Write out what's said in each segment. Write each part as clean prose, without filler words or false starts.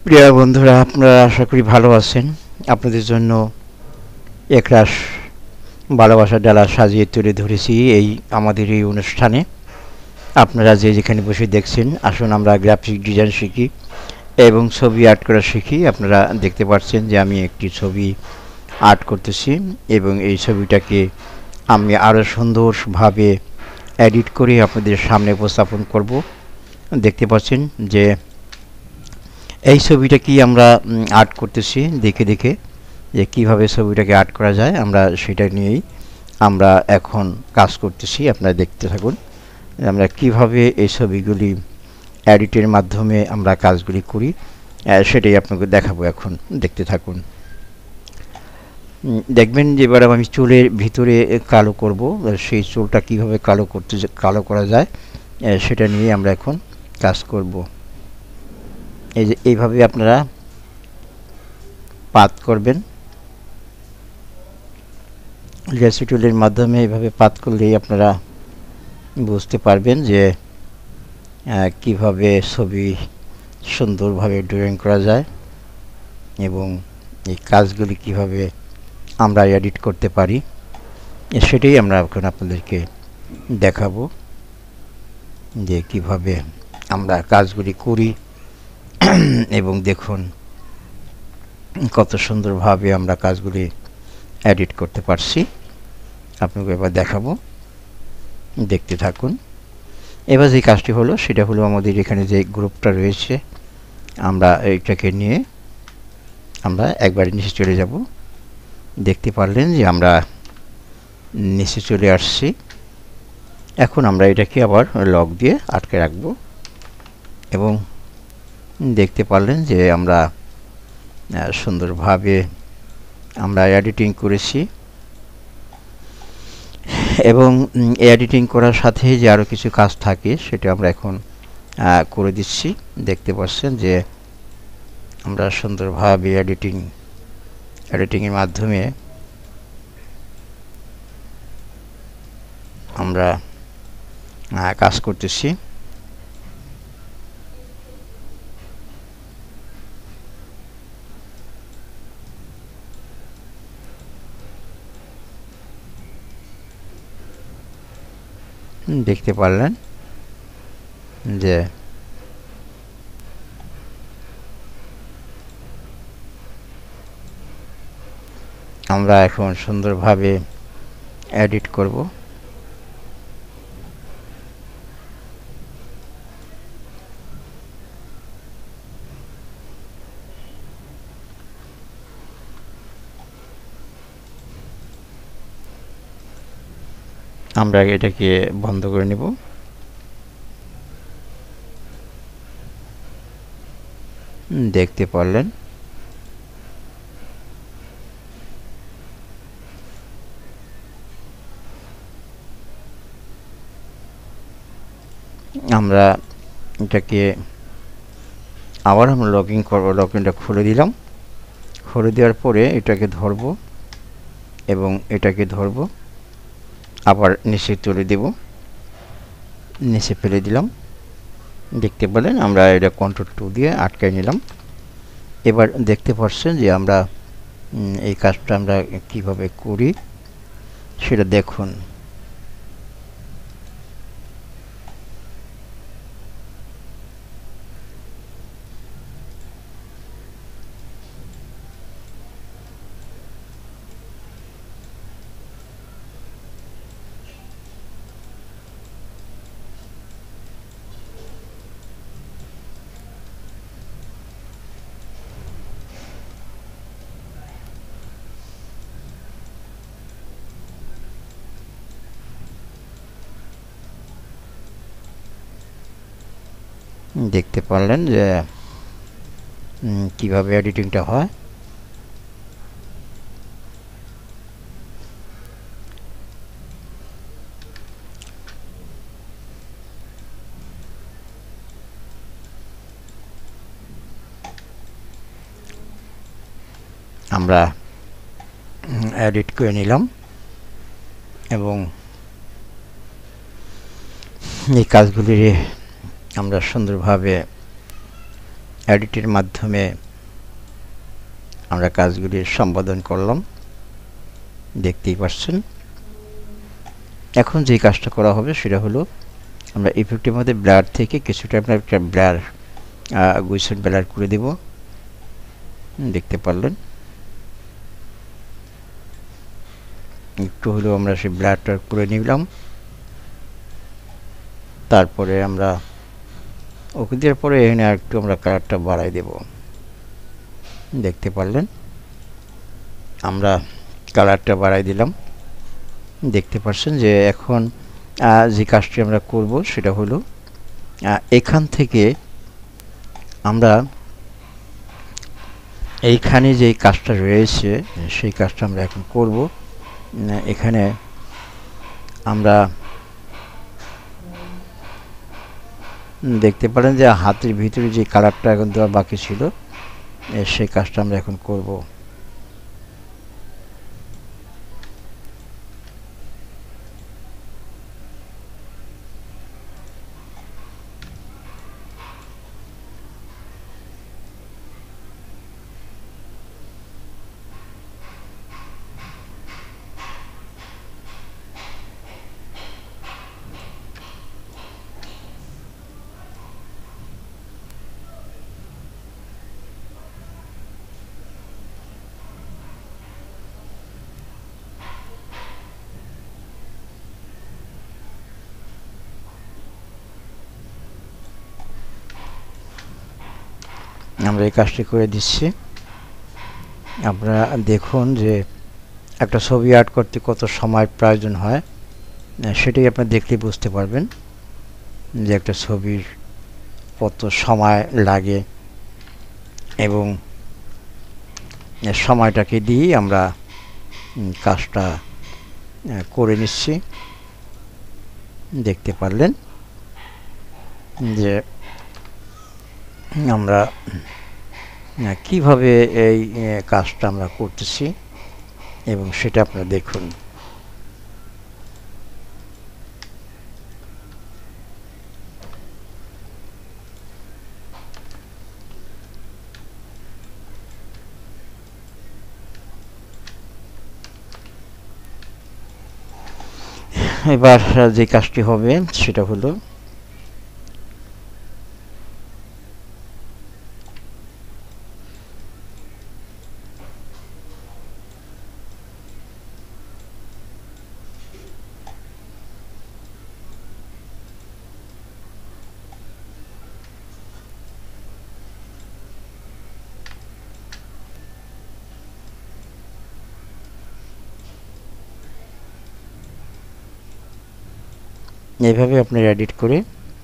প্রিয় বন্ধুরা, আপনারা আশা করি ভালো আছেন। আপনাদের জন্য একরাশ ভালোবাসার ডালা সাজিয়ে তুলে ধরেছি এই আমাদের এই অনুষ্ঠানে। আপনারা যে যেখানে বসে দেখছেন, আসুন আমরা গ্রাফিক ডিজাইন শিখি এবং ছবি আর্ট করা শিখি। আপনারা দেখতে পাচ্ছেন যে আমি একটি ছবি আর্ট করতেছি এবং এই ছবিটাকে আমি আরও সুন্দরভাবে এডিট করে আপনাদের সামনে উপস্থাপন করব। দেখতে পাচ্ছেন যে এই ছবিটা কি আমরা আর্ট করতেছি দেখে দেখে যে কিভাবে ছবিটাকে আর্ট করা যায়, আমরা সেটা নিয়েই আমরা এখন কাজ করতেছি। আপনারা দেখতে থাকুন আমরা কিভাবে এই ছবিগুলি এডিটের মাধ্যমে আমরা কাজগুলি করি, সেটাই আপনাকে দেখাবো। এখন দেখতে থাকুন। দেখবেন যে এবার আমি চুলের ভিতরে কালো করব, সেই চুলটা কিভাবে কালো করা যায় সেটা নিয়ে আমরা এখন কাজ করব। এই যে এইভাবে আপনারা পাত করবেন, লেসি টুলের মাধ্যমে এইভাবে পাত করলেই আপনারা বুঝতে পারবেন যে কিভাবে ছবি সুন্দরভাবে ড্রয়িং করা যায় এবং এই কাজগুলি কিভাবে আমরা এডিট করতে পারি, সেটাই আমরা এখন আপনাদেরকে দেখাবো যে কিভাবে আমরা কাজগুলি করি। এবং দেখুন কত সুন্দরভাবে আমরা কাজগুলি এডিট করতে পারছি। আপনাকে এবার দেখাবো, দেখতে থাকুন। এবার যে কাজটি হলো সেটা হলো আমাদের এখানে যে গ্রুপটা রয়েছে, আমরা এইটাকে নিয়ে আমরা একবারে নিচে চলে যাব। দেখতে পারলেন যে আমরা নিচে চলে আসছি। এখন আমরা এটাকে আবার লক দিয়ে আটকে রাখবো এবং দেখতে পারলেন যে আমরা সুন্দরভাবে আমরা এডিটিং করেছি এবং এডিটিং করার সাথে যে আরও কিছু কাজ থাকে সেটা আমরা এখন করে দিচ্ছি। দেখতে পাচ্ছেন যে আমরা সুন্দরভাবে এডিটিংয়ের মাধ্যমে আমরা কাজ করতেছি। দেখতে পারলেন যে আমরা এখন সুন্দরভাবে এডিট করব। আমরা এটাকে বন্ধ করে নেব। দেখতে পারলেন আমরা এটাকে আবার আমরা লগইন করব। লগইনটা খুলে দিলাম। খুলে দেওয়ার পরে এটাকে ধরব এবং এটাকে ধরব, আবার নিচে তুলে দেব, নিচে ফেলে দিলাম। দেখতে পেলেন আমরা এটা কন্ট্রোল 2 দিয়ে আটকে নিলাম। এবার দেখতে পাচ্ছেন যে আমরা এই কাজটা আমরা কিভাবে করি সেটা দেখুন। দেখতে পারলেন যে কিভাবে এডিটিংটা হয়। আমরা এডিট করে নিলাম এবং এই কাজগুলি আমরা সুন্দরভাবে এডিটের মাধ্যমে আমরা কাজগুলি সম্পাদন করলাম, দেখতেই পাচ্ছেন। এখন যে কাজটা করা হবে সেটা হলো আমরা ইফেক্টের মধ্যে ব্লার থেকে কিছুটা আমরা একটা ব্লার গুইসেট ব্লার করে দেব, দেখতে পারলেন। একটু হলেও আমরা সেই ব্লারটা করে নিলাম। তারপরে আমরা ওকে দেওয়ার পরে এখানে একটু আমরা কালারটা বাড়াই দেব, দেখতে পারলেন। আমরা কালারটা বাড়াই দিলাম, দেখতে পাচ্ছেন যে এখন যে কাজটি আমরা করব সেটা হলো এখান থেকে আমরা এইখানে যে কাজটা রয়েছে সেই কাজটা আমরা এখন করব। এখানে আমরা দেখতে পারেন যে হাতের ভিতরে যে কালারটা এখন দেওয়া বাকি ছিল সেই কাজটা আমরা এখন করব। আমরা এই কাজটি করে দিচ্ছি। আপনারা দেখুন যে একটা ছবি আর্ট করতে কত সময় প্রয়োজন হয়, সেটাই আপনারা দেখলে বুঝতে পারবেন যে একটা ছবির কত সময় লাগে, এবং সময়টাকে দিয়ে আমরা কাজটা করে নিচ্ছি। দেখতে পারলেন যে আমরা কিভাবে এই কাজটা আমরা করতেছি, এবং সেটা আপনারা দেখুন। এবার যে কাজটি হবে সেটা হলো এইভাবে আপনারা এডিট করে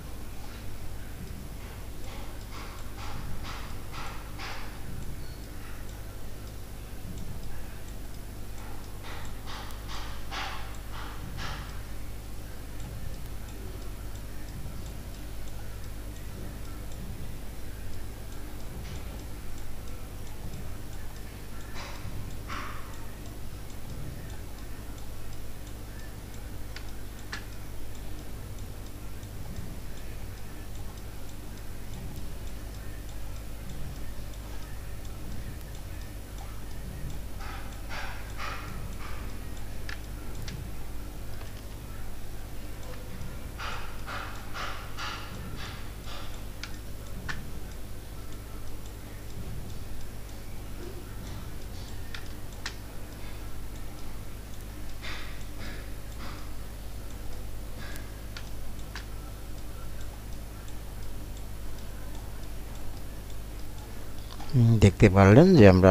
দেখতে পারলেন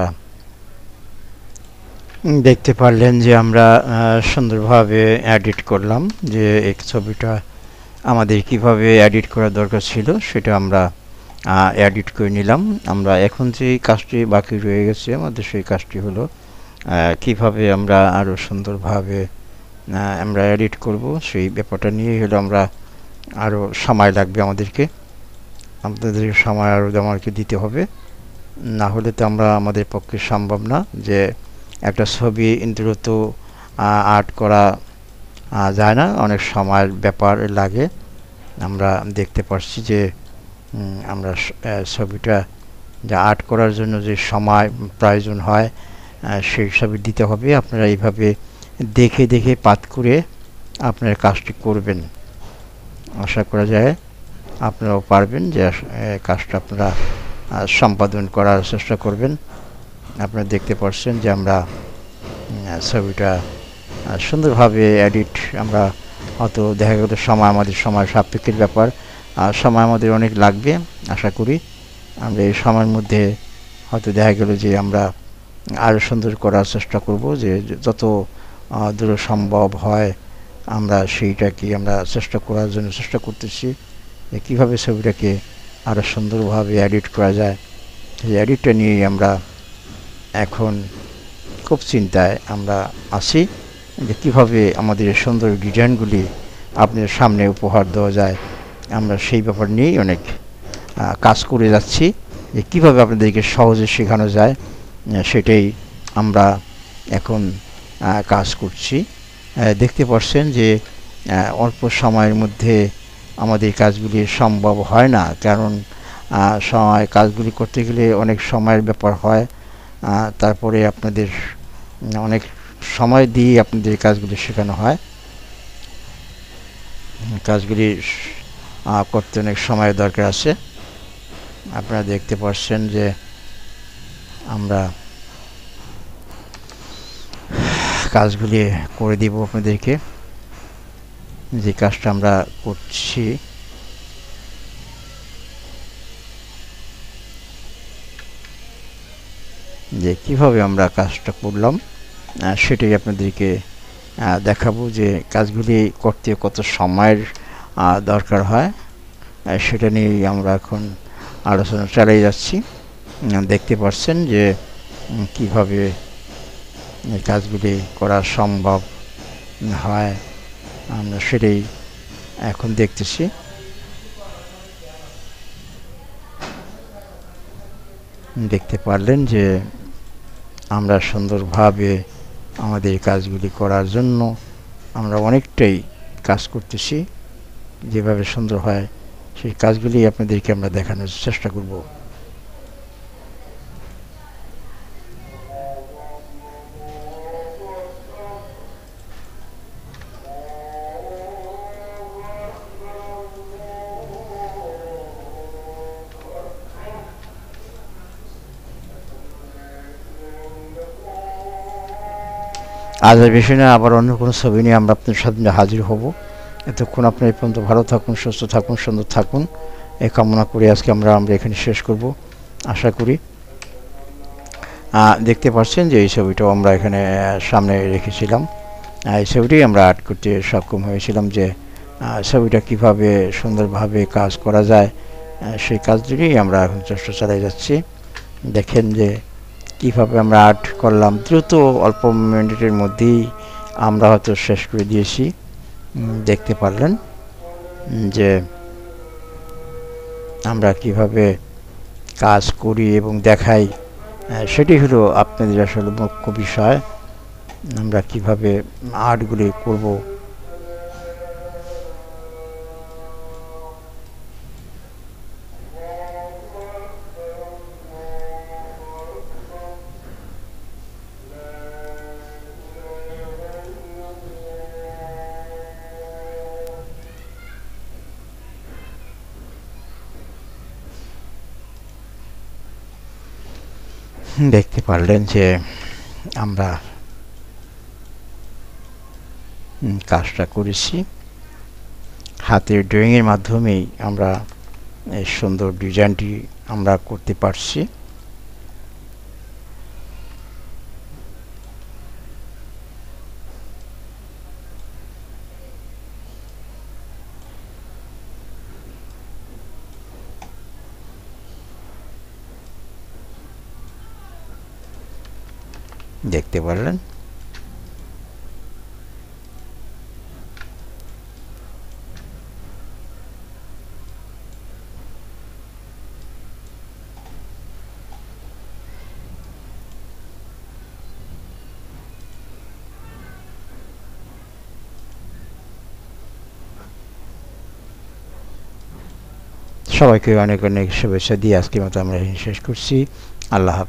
যে আমরা সুন্দরভাবে এডিট করলাম। যে এই ছবিটা আমাদের কিভাবে এডিট করা দরকার ছিল সেটা আমরা এডিট করে নিলাম। আমরা এখন যে কাজটি বাকি রয়ে গেছে আমাদের, সেই কাজটি হলো কিভাবে আমরা আরও সুন্দরভাবে আমরা এডিট করব, সেই ব্যাপারটা নিয়েই হলো আমরা আরও সময় লাগবে আমাদেরকে সময় আরও আমাদেরকে দিতে হবে, না হলে তো আমাদের পক্ষে সম্ভব না যে একটা ছবি দ্রুত আর্ট করা যায় না, অনেক সময়ের ব্যাপার লাগে। আমরা দেখতে পাচ্ছি যে আমরা ছবিটা যা আর্ট করার জন্য যে সময় প্রয়োজন হয় সেই হিসাবে দিতে হবে। আপনারা এইভাবে দেখে দেখে পাত করে আপনার কাজটি করবেন। আশা করা যায় আপনারাও পারবেন যে কাজটা আপনারা সম্পাদন করার চেষ্টা করবেন। আপনারা দেখতে পাচ্ছেন যে আমরা ছবিটা সুন্দরভাবে এডিট আমরা হয়তো দেখা গেল আমাদের সময় সাপেক্ষের ব্যাপার, সময় আমাদের অনেক লাগবে। আশা করি আমরা এই সময়ের মধ্যে হয়তো দেখা গেল যে আমরা আরও সুন্দর করার চেষ্টা করব, যে যত দূর সম্ভব হয় আমরা সেইটাকে আমরা চেষ্টা করার জন্য চেষ্টা করতেছি যে কীভাবে ছবিটাকে আরও সুন্দরভাবে এডিট করা যায়। এই এডিটটা নিয়েই আমরা এখন খুব চিন্তায় আমরা আছি যে কীভাবে আমাদের সুন্দর ডিজাইনগুলি আপনাদের সামনে উপহার দেওয়া যায়। আমরা সেই ব্যাপার নিয়েই অনেক কাজ করে যাচ্ছি যে কীভাবে আপনাদেরকে সহজে শেখানো যায়, সেটাই আমরা এখন কাজ করছি। দেখতে পাচ্ছেন যে অল্প সময়ের মধ্যে আমাদের কাজগুলি সম্ভব হয় না, কারণ কাজগুলি করতে গেলে অনেক সময়ের ব্যাপার হয়। তারপরে আপনাদের অনেক সময় দিয়ে আপনাদের কাজগুলি শেখানো হয়। কাজগুলি করতে অনেক সময় দরকার আছে। আপনারা দেখতে পাচ্ছেন যে আমরা কাজগুলি করে দিব আপনাদেরকে। যে কাজটা আমরা করছি যে কিভাবে আমরা কাজটা করলাম সেটাই আপনাদেরকে দেখাবো, যে কাজগুলি করতে কত সময়ের দরকার হয় সেটা নিয়েই আমরা এখন আলোচনা চালিয়ে যাচ্ছি। দেখতে পাচ্ছেন যে কিভাবে এই কাজগুলি করা সম্ভব হয়, আমরা সেটাই এখন দেখতেছি। দেখতে পারলেন যে আমরা সুন্দরভাবে আমাদের কাজগুলি করার জন্য আমরা অনেকটাই কাজ করতেছি। যেভাবে সুন্দর হয় সেই কাজগুলি আপনাদেরকে আমরা দেখানোর চেষ্টা করব। আজ আর বেশি না, আবার অন্য কোনো ছবি নিয়ে আমরা আপনার সামনে হাজির হব। এতক্ষণ আপনি এই পর্যন্ত ভালো থাকুন, সুস্থ থাকুন, সুন্দর থাকুন এই কামনা করে আজকে আমরা এখানে শেষ করব আশা করি। দেখতে পাচ্ছেন যে এই ছবিটাও আমরা এখানে সামনে রেখেছিলাম। এই ছবিটি আমরা আর্ট করতে সক্ষম হয়েছিলাম, যে ছবিটা কিভাবে সুন্দরভাবে কাজ করা যায় সেই কাজগুলিই আমরা এখন চেষ্টা চালিয়ে যাচ্ছি। দেখেন যে কীভাবে আমরা আর্ট করলাম, দ্রুত অল্প মিনিটের মধ্যেই আমরা হয়তো শেষ করে দিয়েছি। দেখতে পারলেন যে আমরা কিভাবে কাজ করি এবং দেখাই, সেটি হলো আপনাদের আসলে মুখ্য বিষয়। আমরা কিভাবে আর্টগুলি করব দেখতে পারলেন যে আমরা কাজটা করেছি। হাতের ড্রয়িংয়ের মাধ্যমেই আমরা এই সুন্দর ডিজাইনটি আমরা করতে পারছি। দেখতে পারলেন সবাইকে অনেক অনেক শুভেচ্ছা দিয়ে আজকের মতো আমরা শেষ করছি। আল্লাহ হাফেজ।